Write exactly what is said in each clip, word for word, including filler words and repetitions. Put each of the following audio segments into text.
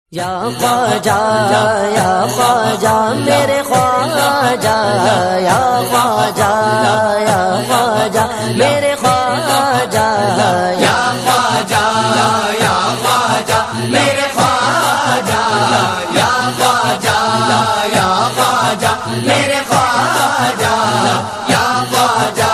یا خواجہ یا خواجہ میرے خواجہ یا خواجہ یا خواجہ میرے خواجہ یا خواجہ یا خواجہ میرے خواجہ یا خواجہ یا خواجہ میرے خواجہ یا خواجہ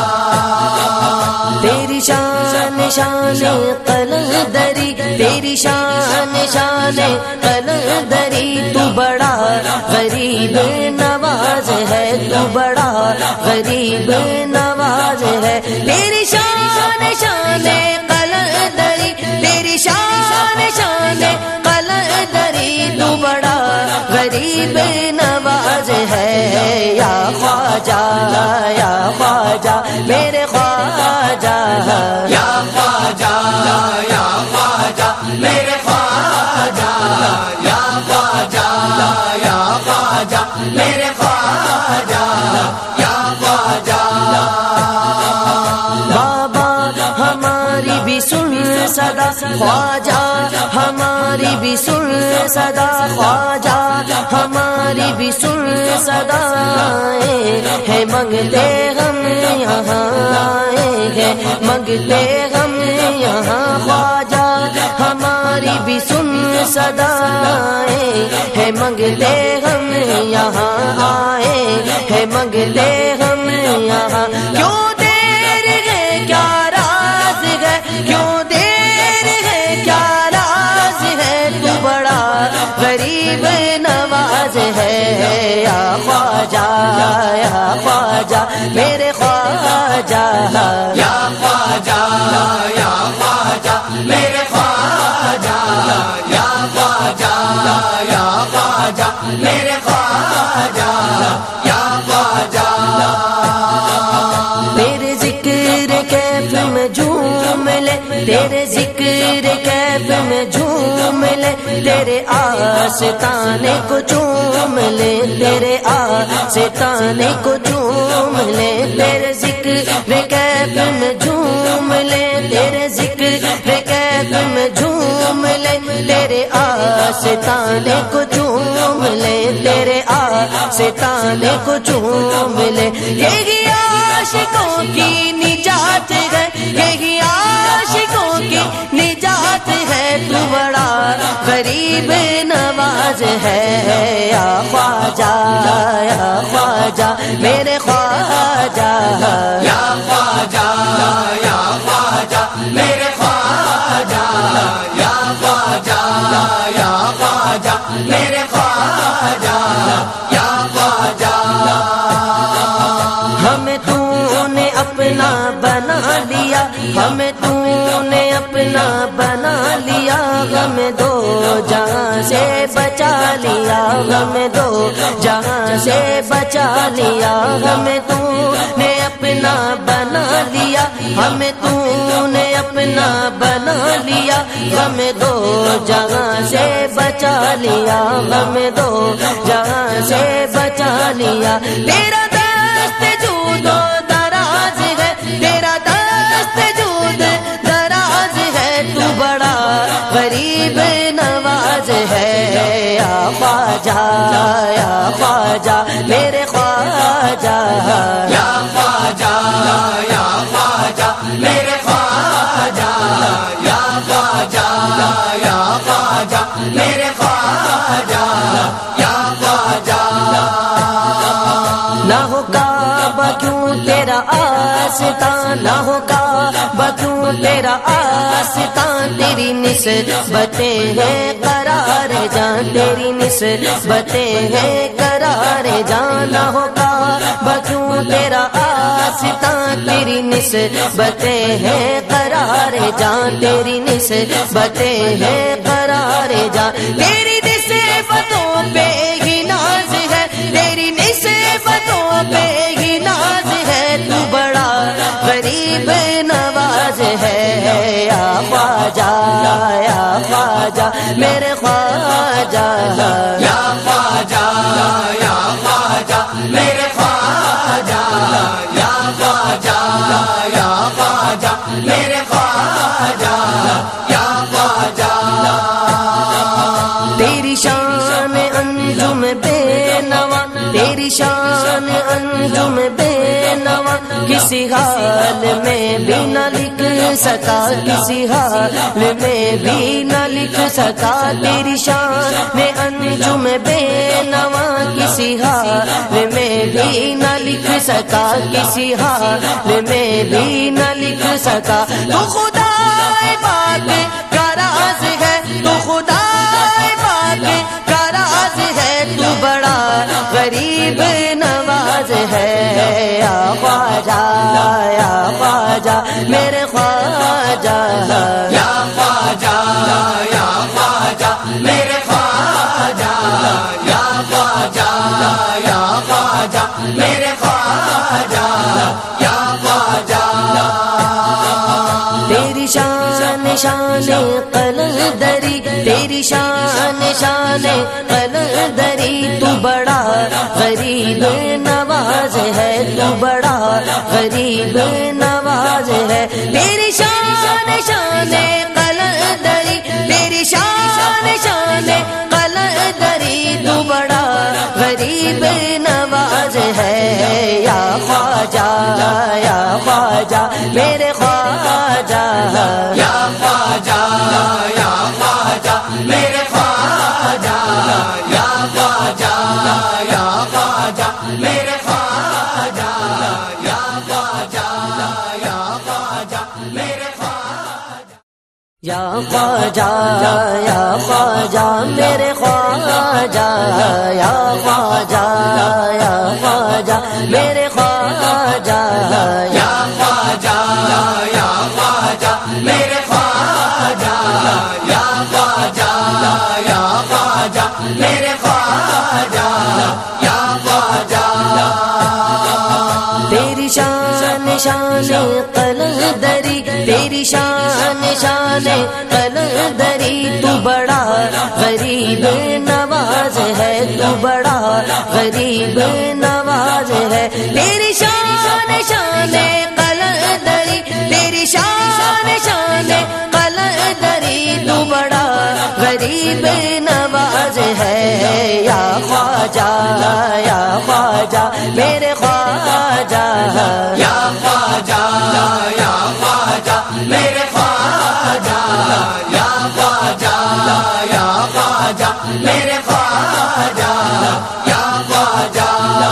تیری شان شان قلندری تیری شان شان قلندری تو بڑا غریب نواز ہے تو بڑا غریب نواز ہے تیری شان شان قلندری تیری شان شان قلندری تو بڑا غریب نواز ہے یا خواجہ یا خواجہ میرے خواجہ یا خواجہ یا خواجہ میرے خواجہ یا خواجہ یا خواجہ میرے خواجہ یا خواجہ بابا ہماری بھی سن صدا خواجہ ہماری بھی سن صدا خواجہ ہماری بھی سن صدا ہے منگتے ہم یہاں ہے منگتے ہم یہاں خواجہ ہماری بھی سن صدا ہے منگتے ہم یہاں آئے ہے منگتے ہم یہاں کیوں دیر ہے کیا راز ہے کیوں دیر ہے کیا راز ہے تو بڑا غریب نواز ہے یا خواجہ یا خواجہ میرے خواجہ یا خواجہ یا خواجہ میرے خواجہ یا خواجہ یا خواجہ میرے خواجہ یا خواجہ تیرے ذکر کیف میں جھوم لے تیرے ذکر کیف میں جھوم لے تیرے آستانے کو چوم لے تیرے آستانے کو چوم لے تیرے ذکر کیف میں جھوم لے تیرے ذکر کیف میں جھوم لے تیرے آستانے کو چوم لے تیرے آستانے کو چوم لے یہی عاشقوں کی نجات ہے یہی عاشقوں کی نجات ہے تو بڑا غریب نواز ہے یا خواجہ یا خواجہ میرے خواجہ یا خواجہ یا خواجہ میرے خواجہ یا خواجہ یا خواجہ میرے خواجہ یا خواجہ ہمیں تو نے اپنا بنا لیا ہمیں تو نے اپنا بنا لیا ہمیں دو جہاں سے بچا لیا ہمیں دو جہاں سے بچا لیا ہمیں تو نے اپنا بنا لیا ہمیں تو نے اپنا بنا لیا ہمیں دو جہاں سے بچا لیا ہمیں دو جہاں سے بچا لیا تیرا دست جود و دراز ہے تیرا دست جود دراز ہے تو بڑا غریب نواز ہے یا خواجہ یا خواجہ میرے خواجہ یا خواجہ یا خواجہ میرے خواجہ یا خواجہ یا خواجہ میرے خواجہ یا خواجہ نہ ہو کعبہ کیوں تیرا آستان نہ ہو کعبہ کیوں تیرا آستان تیری نسبتیں ہیں قرار جان تیری نسبتیں ہیں قرار جان نہ ہو کعبہ کیوں تیرا آستان تیری نسبتیں ہیں قرار جان تیری نسبتیں ہیں قرار جان تیری نسبتوں پہ ہی ناز ہے تیری نسبتوں پہ ہی ناز ہے تو بڑا غریب نواز ہے یا خواجہ یا خواجہ میرے خواجہ یا خواجہ یا خواجہ میرے خواجہ یا خواجہ یا خواجہ میرے خواجہ یا خواجہ انجم بے نوا کسی حال میں بھی نہ لکھ سکا، کسی حال میں بھی نہ لکھ سکا تیری شان انجم بے نوا کسی حال میں بھی نہ لکھ سکا، کسی حال میں بھی نہ لکھ سکا۔ تو خدا پاک کا راز ہے، تو خدا پاک کا راز ہے، تو بڑا غریب نواز ہے۔ یا خواجہ یا خواجہ میرے خواجہ، یا خواجہ یا خواجہ میرے خواجہ، یا خواجہ یا خواجہ میرے خواجہ، یا خواجہ۔ تیری شان شان قلندری، تیری شان شان قلندری، تو بڑا غریب نواز ہے، تو بڑا غریب نواز ہے۔ تیری شان شان قلندری، تیری شان شان قلندری، تو بڑا غریب نواز ہے۔ یا خواجہ یا خواجہ میرے خواجہ، یا خواجہ یا خواجہ میرے خواجہ، یا خواجہ یا خواجہ میرے خواجہ، یا خواجہ یا خواجہ میرے خواجہ، یا خواجہ یا خواجہ میرے خواجہ، یا خواجہ یا خواجہ میرے خواجہ، یا خواجہ یا خواجہ میرے خواجہ، یا خواجہ یا خواجہ میرے خواجہ، یا خواجہ۔ تیری شان شان قلندری، تیری شان شان قلندری، تو بڑا غریب نواز ہے، تو بڑا غریب نواز ہے۔ تیری شان شان قلندری، تیری شان شان قلندری، تو بڑا غریب نواز ہے۔ یا خواجہ یا خواجہ میرے خواجہ، یا خواجہ یا خواجہ میرے خواجہ، یا خواجہ یا خواجہ میرے خواجہ، یا خواجہ۔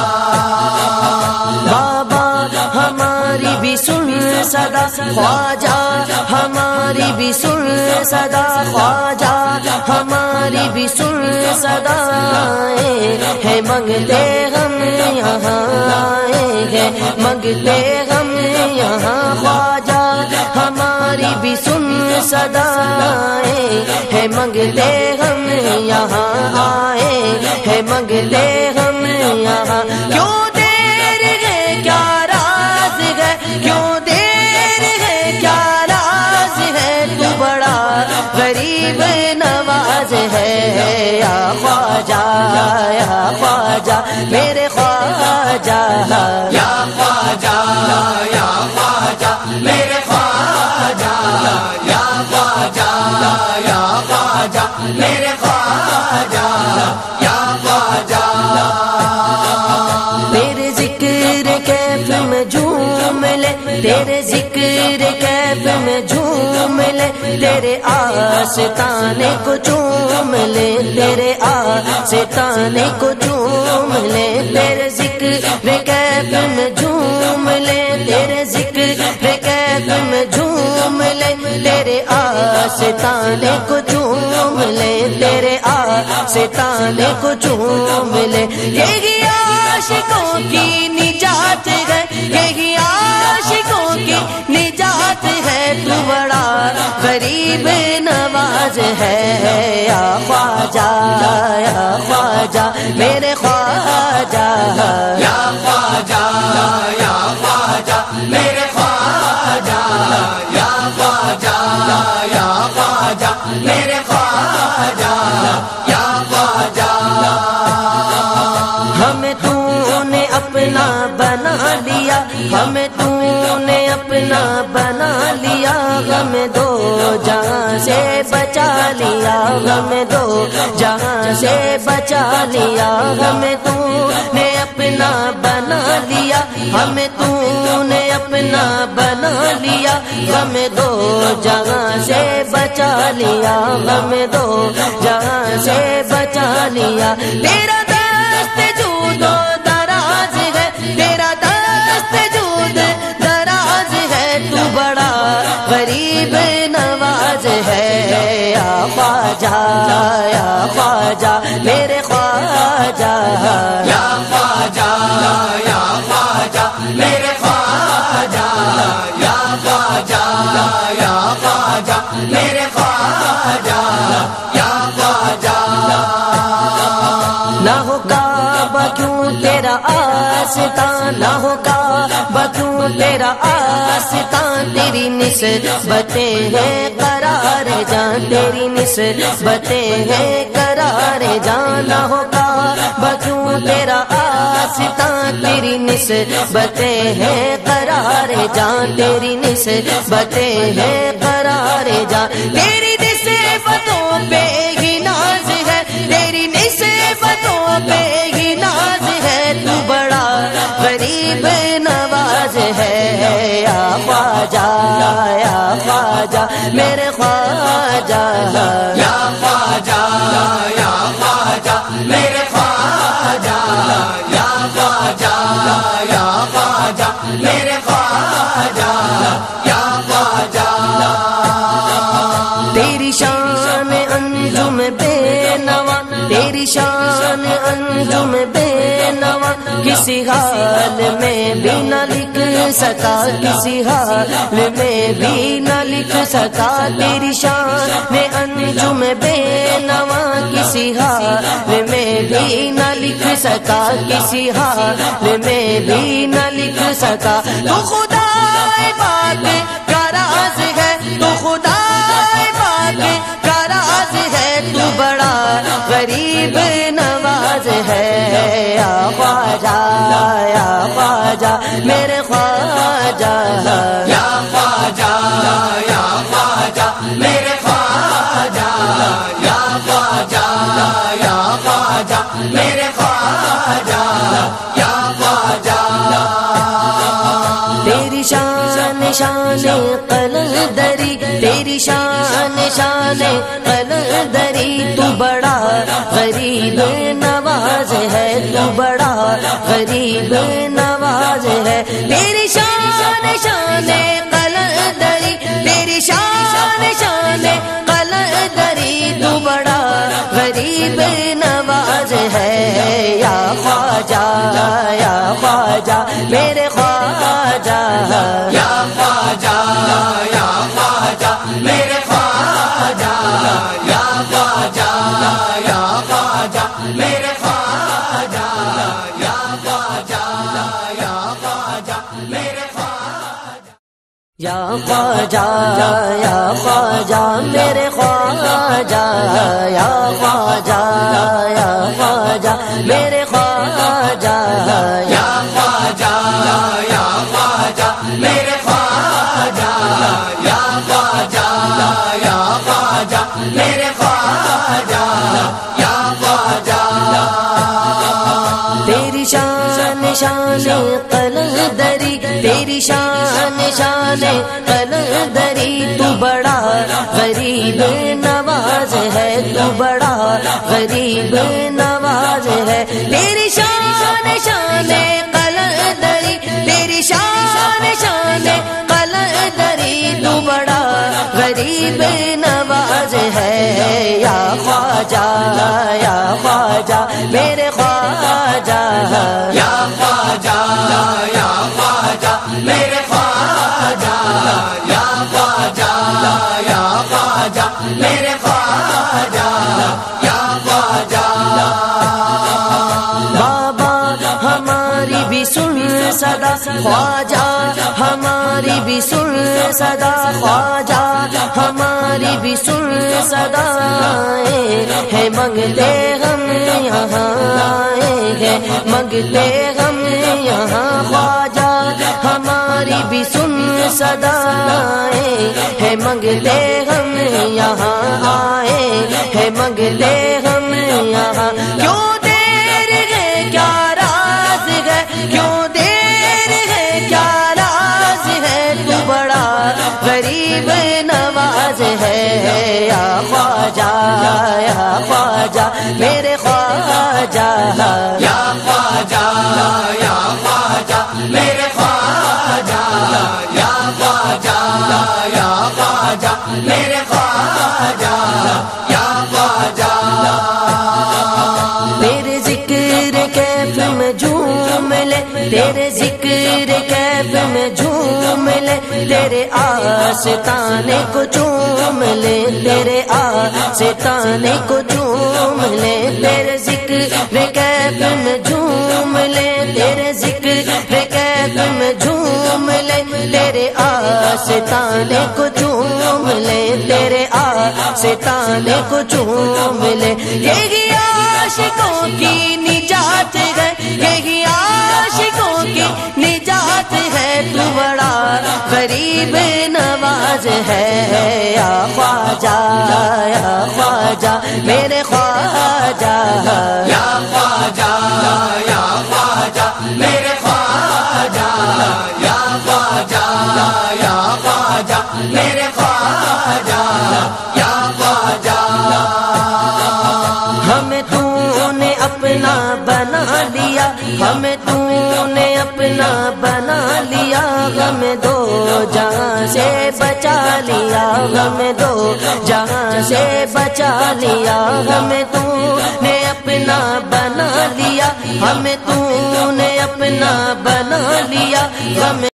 بابا ہماری بھی سن صدا خواجہ، ہماری بھی سن صدا خواجہ، ہماری بھی سن صدا ہے، منگتے ہم یہاں آئے ہیں، منگتے ہم یہاں خواجہ، ہماری بھی سن صدا ہے، منگتے ہم یہاں آئے ہیں، منگتے ہم یہاں۔ کیوں دیر ہے کیا راز ہے، کیوں دیر ہے کیا راز ہے، تو بڑا غریب نواز ہے۔ یا خواجہ یا خواجہ میرے خواجہ، یا خواجہ یا خواجہ میرے خواجہ، یا خواجہ یا خواجہ میرے خواجہ، یا خواجہ۔ تیرے ذکر کیف میں جھوم لے، تیرے ذکر کیف میں جھوم لے، تیرے آستانے کو چوم لے، تیرے آستانے کو چوم لے، تیرے ذکر کیف میں جھوم لے، تیرے ذکر کیف میں جھوم لے، تیرے آستانے کو چوم لے، تیرے آستانے کو چوم لے۔ یہی عاشقوں کی نجات ہے، یہی عاشقوں کی نجات ہے، تو بڑا غریب نواز ہے۔ یا خواجہ یا خواجہ میرے خواجہ، یا خواجہ یا خواجہ میرے خواجہ، یا خواجہ یا خواجہ میرے خواجہ، یا خواجہ۔ ہمیں تو نے اپنا بنا لیا، ہمیں تو نے اپنا بنا لیا، ہمیں دو جہاں سے بچا لیا، ہمیں دو جہاں سے بچا لیا، ہمیں تو نے اپنا بنا لیا ہمیں تو نے اپنا بنا لیا ہمیں دو جہاں سے بچا لیا ہمیں دو جہاں سے بچا لیا تیرا دست جود و دراز ہے تیرا دست جود دراز ہے تو بڑا غریب نواز ہے یا خواجہ یا خواجہ میرے خواجہ یا خواجہ یا خواجہ میرے خواجہ یا خواجہ یا خواجہ میرے خواجہ یا خواجہ نہ ہو کعبہ کیوں تیرا آستان نہ ہو کعبہ کیوں تیرا آستان تیری نسبتیں ہیں قرار جان تیری نسبتیں ہیں قرار جان نہ ہو کعبہ کیوں تیرا آستان تیری نسبتیں ہیں قرار جان تیری نسبتیں ہیں قرار جان تیری نسبتوں پہ ہی ناز ہے تیری نسبتوں پہ ہی ناز ہے تو بڑا غریب نواز ہے یا خواجہ یا خواجہ میرے خواجہ یا خواجہ یا خواجہ میرے خواجہ یا خواجہ یا خواجہ میرے خواجہ یا خواجہ تیری شان انجم بے نوا تیری شان انجم بے نوا کسی حال میں بھی نہ لکھ سکا کسی حال میں بھی نہ لکھ سکا تیری شان انجم بے نوا کسی حال میں بھی نہ لکھ سکا کسی حال میں بھی نہ لکھ سکا تو خدا پاک کا راز ہے تو خدا پاک کا راز ہے تو بڑا غریب نواز ہے یا خواجہ یا خواجہ میرے خواجہ یا خواجہ یا خواجہ میرے خواجہ یا خواجہ یا خواجہ میرے خواجہ یا خواجہ تیری شان شان قلندری تیری شان شان قلندری تو بڑا غریب نواز ہے تو بڑا غریب نواز ہے تیری شان شان قلندری تیری شان شان قلندری تو بڑا غریب نواز ہے یا خواجہ یا خواجہ میرے خواجہ یا خواجہ یا خواجہ میرے خواجہ یا خواجہ یا خواجہ میرے خواجہ یا خواجہ یا خواجہ میرے خواجہ یا خواجہ یا خواجہ میرے خواجہ یا خواجہ یا خواجہ میرے خواجہ یا خواجہ یا خواجہ میرے خواجہ یا خواجہ یا خواجہ میرے خواجہ یا خواجہ تیری شان شان قلندری تیری شان شان قلندری تو بڑا غریب نواز ہے تو بڑا غریب نواز ہے تیری شان شان قلندری تیری شان شان قلندری تو بڑا غریب نواز ہے یا خواجہ یا خواجہ میرے خواجہ یا خواجہ یا خواجہ میرے خواجہ یا خواجہ یا خواجہ میرے خواجہ یا خواجہ بابا ہماری بھی سن صدا خواجہ ہماری بھی سن صدا خواجہ ہماری بھی سن صدا ہے منگتے ہم یہاں ہے منگتے ہم یہاں خواجہ ہماری بھی سن صدا ہے منگتے ہم یہاں آئے ہے منگتے ہم یہاں کیوں دیر ہے کیا راز ہے میرے خواجہ یا خواجہ یا خواجہ میرے خواجہ یا خواجہ یا خواجہ میرے خواجہ یا خواجہ تیرے ذکر کیف میں جھوم لے تیرے ذکر کیف میں جھوم لے تیرے آستانے کو چوم لے تیرے آستانے کو چوم لے تیرے ذکر کیف میں جھوم لے تیرے ذکر کیف میں جھوم لے تیرے آستانے کو چوم لے تیرے آستانے کو چوم لے یہی عاشقوں کی نجات ہے یہی عاشقوں کی نجات ہے تو بڑا غریب نواز ہے یا خواجہ یا خواجہ میرے خواجہ یا خواجہ یا خواجہ میرے خواجہ یا خواجہ یا خواجہ میرے خواجہ یا خواجہ ہمیں تو نے اپنا بنا لیا ہمیں تو نے اپنا بنا لیا ہمیں دو جہاں سے بچا لیا ہمیں دو جہاں سے بچا لیا ہمیں تو نے اپنا بنا لیا ہمیں تو نے اپنا بنا لیا ہمیں